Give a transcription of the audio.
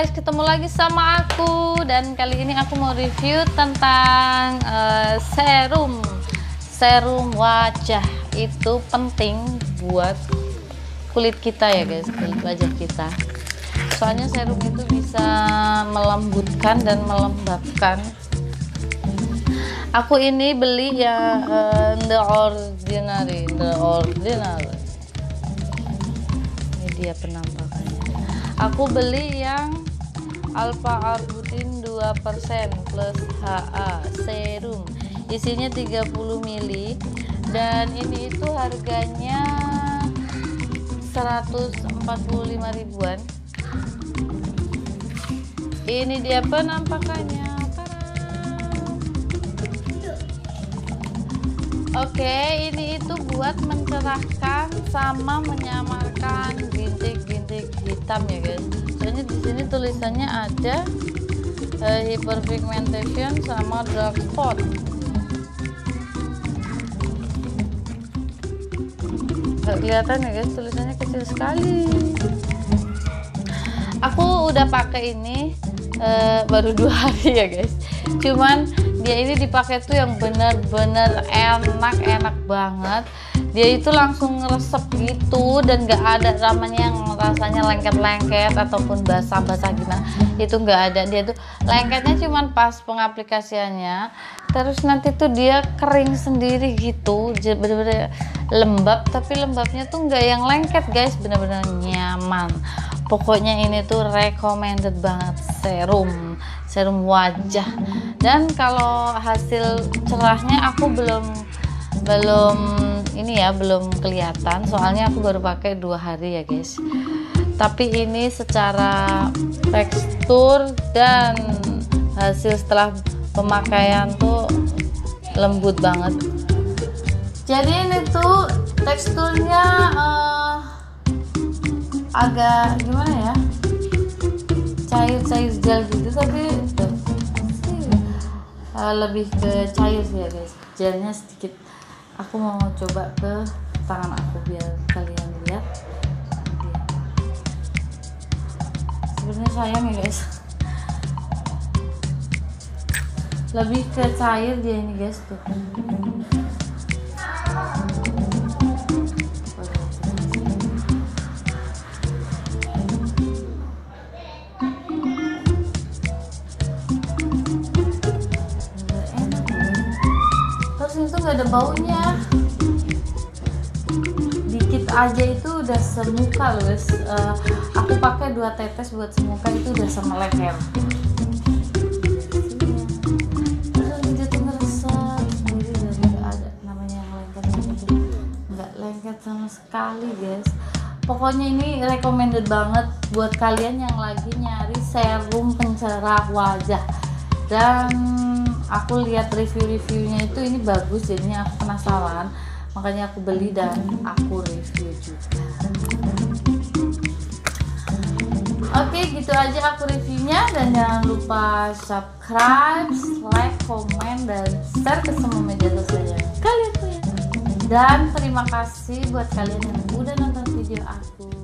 guys, ketemu lagi sama aku. Dan kali ini aku mau review tentang serum wajah. Itu penting buat kulit kita ya guys, kulit wajah kita. Soalnya serum itu bisa melembutkan dan melembabkan. Aku ini beli yang The Ordinary. Ini dia penampakannya. Aku beli yang Alpha Arbutin 2% plus HA serum. Isinya 30 ml dan ini itu harganya 145 ribuan. Ini dia penampakannya. Oke, ini itu buat mencerahkan sama menyamarkan bintik-bintik hitam ya guys. Soalnya di sini tulisannya ada hyperpigmentation sama dark spot. Gak kelihatan ya guys, tulisannya kecil sekali. Aku udah pakai ini baru 2 hari ya guys. Cuman dia ini dipakai tuh yang bener-bener enak banget. Dia itu langsung ngeresep gitu dan gak ada namanya yang rasanya lengket-lengket ataupun basah-basah gimana. Itu gak ada. Dia tuh lengketnya cuman pas pengaplikasiannya. Terus nanti tuh dia kering sendiri gitu. Bener-bener lembab, tapi lembabnya tuh gak yang lengket guys. Bener-bener nyaman. Pokoknya ini tuh recommended banget serum wajah. Dan kalau hasil cerahnya aku belum kelihatan, soalnya aku baru pakai 2 hari ya guys. Tapi ini secara tekstur dan hasil setelah pemakaian tuh lembut banget. Jadi ini tuh teksturnya agak gimana ya, cair gel gitu, tapi lebih ke cair sih ya guys. Gelnya sedikit. Aku mau coba ke tangan aku biar kalian lihat. Sebenarnya sayang ya guys, lebih ke cair dia ini guys tuh. Itu nggak ada baunya, dikit aja itu udah semuka loh guys. Aku pakai 2 tetes buat semuka itu udah sama leher. Terus dia tuh ngeresep sendiri dan nggak ada namanya yang lengket gitu, nggak lengket sama sekali guys. Pokoknya ini recommended banget buat kalian yang lagi nyari serum pencerah wajah. Dan aku lihat review-reviewnya itu ini bagus, jadinya aku penasaran, makanya aku beli dan aku review juga. Oke, gitu aja aku reviewnya, dan jangan lupa subscribe, like, komen, dan share ke semua media sosial kalian punya. Dan terima kasih buat kalian yang udah nonton video aku.